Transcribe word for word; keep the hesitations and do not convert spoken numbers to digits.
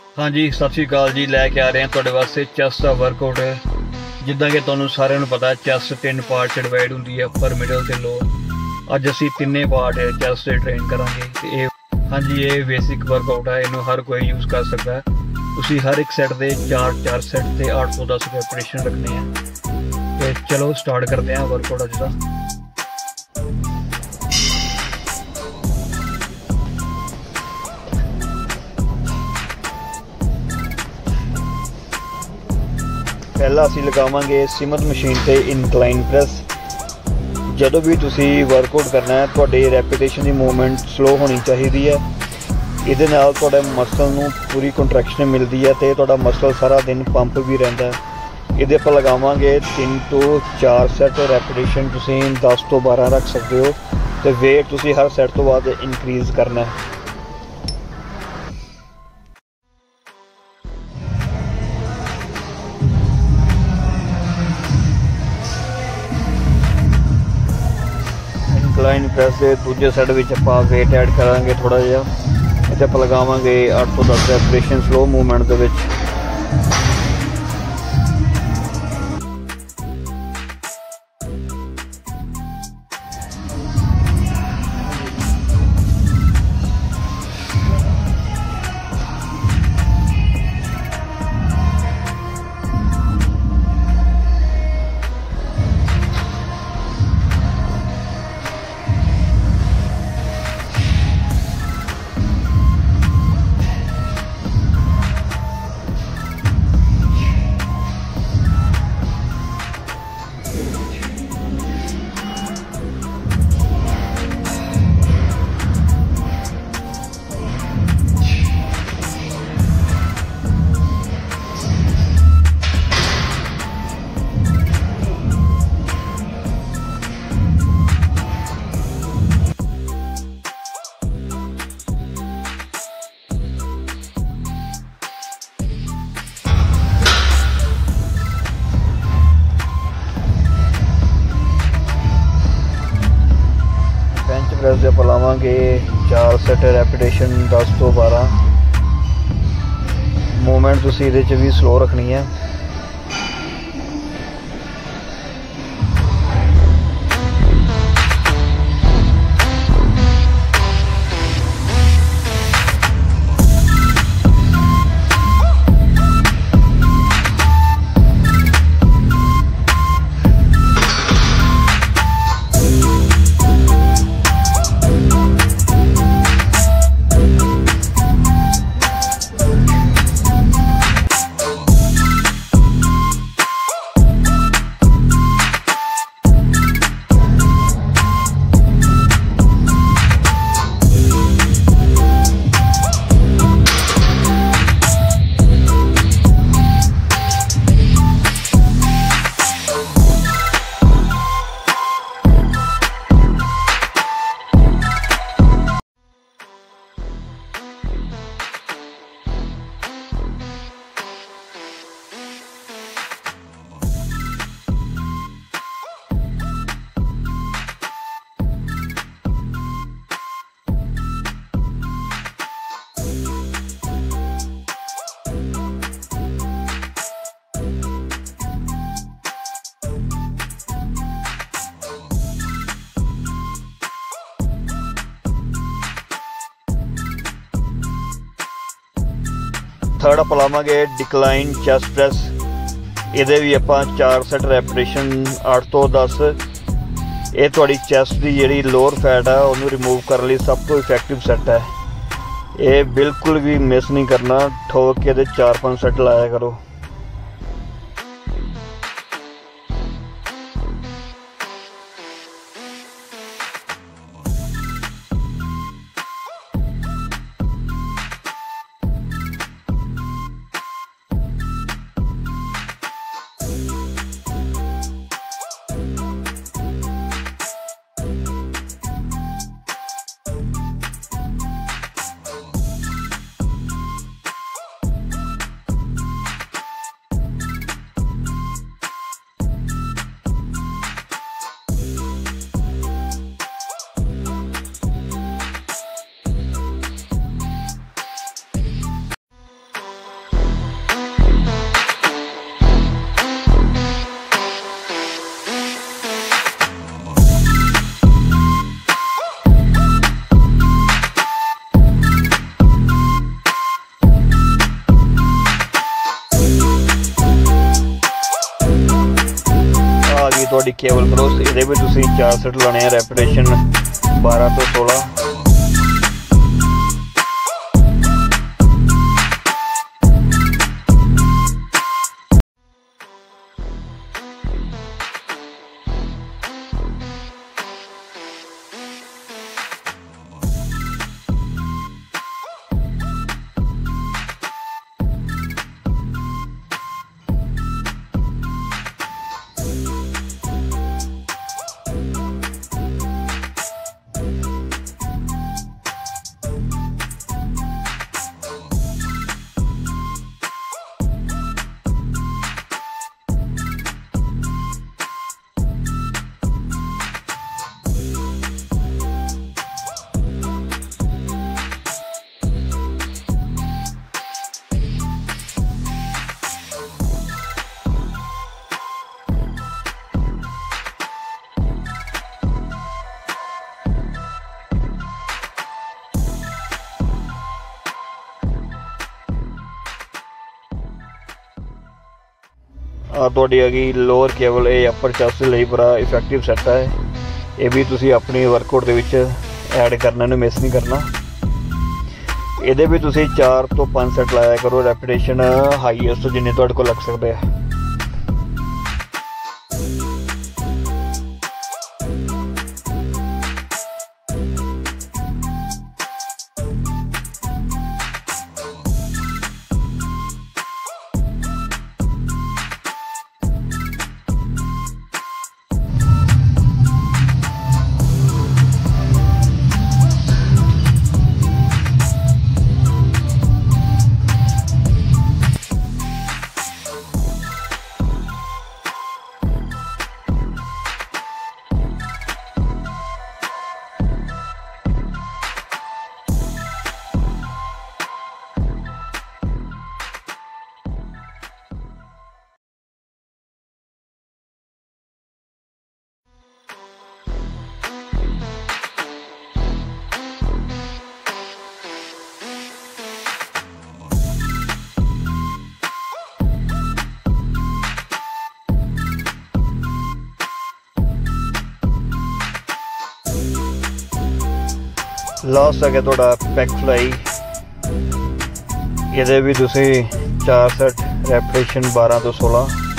हाँ जी, सत श्री अकाल जी। लैके आ रहे हैं तुहाडे वास्ते चैस का वर्कआउट। जिद्दां कि तुहानूं सारिआं नूं पता चैस तीन पार्ट च डिवाइड हुंदी है, अपर मिडल ते लो। अज असीं तिन्ने पार्ट चैस दे ट्रेन करांगे ते इह हाँ जी ये बेसिक वर्कआउट है, इनू हर कोई यूज़ कर सकता है। तुसीं हर एक सैट दे चार चार सैट ते आठ सौ दस रैपिटेशन रखने हैं। ते चलो स्टार्ट करते हैं वर्कआउट अज दा। पहला असीं लगावांगे सिमत मशीन ते इनकलाइन प्रैस। जदों भी तुसीं वर्कआउट करना है तुहाडी रैपिटेशन की मूवमेंट स्लो होनी चाहिए है। इहदे नाल तुहाडे मसल नूं पूरी कंट्रैक्शन मिलती है ते तुहाडा मसल सारा दिन पंप भी रहिंदा है। इहदे पर लगावांगे तीन तो चार सैट रैपिटेशन। तुसीं दस तो बारह रख सकते हो ते वेट तुसीं हर सैट तो बाद इनक्रीज़ करना है। इनकलाइन प्रैस के दूजे सैट में आपां वेट ऐड करांगे थोड़ा जिहा। इत्थे आपां लगावांगे आठ सौ दस रैपिटेशन स्लो मूवमेंट दे विच। प्रैस दे लावांगे चार सैट रैपिटेशन दस तो बारह। मूवमेंट तुसीं इहदे च भी स्लो रखनी है। थर्ड आप लावांगे डिक्लाइन चैस्ट प्रैस। इहदे भी आपां चार सैट रैपिटेशन आठ तो दस। ये तुहाडी चैस्ट की जिहड़ी लोअर फैट है उन्होंने रिमूव करने लई सब तो इफैक्टिव सैट है। ये बिल्कुल भी मिस नहीं करना, ठोक के चार पाँच सैट लाया करो। ਤੁਹਾਡੀ ਕੇਬਲ ਕ੍ਰੋਸ, ਇਹਦੇ ਵੀ ਤੁਸੀਂ ਚਾਰ ਸੈਟ ਲਾਣੇ ਆ ਰੈਪੀਟੇਸ਼ਨ बारह तो सोलह। ਤੁਹਾਡੀ ਹੈਗੀ ਲੋਅਰ ਕੇਬਲ, ਇਹ ਅਪਰ ਚੈਸਟ ਲਈ ਬੜਾ ਇਫੈਕਟਿਵ ਸੈੱਟ ਹੈ। ਇਹ ਵੀ ਤੁਸੀਂ ਆਪਣੀ ਵਰਕਆਊਟ ਦੇ ਵਿੱਚ ਐਡ ਕਰਨਾ, ਨੂੰ ਮਿਸ ਨਹੀਂ ਕਰਨਾ। ਇਹਦੇ ਵੀ ਤੁਸੀਂ ਚਾਰ ਤੋਂ ਪੰਜ ਸੈੱਟ ਲਾਇਆ ਕਰੋ ਰੈਪੀਟੇਸ਼ਨ ਹਾਈਐਸਟ ਜਿੰਨੇ ਤੁਹਾਡੇ ਕੋਲ ਲੱਗ ਸਕਦੇ ਆ। लास्ट है थोड़ा पैक फ्लाई, ये भी तुसी चार सैट रैपीटेशन बारह तो सोलह।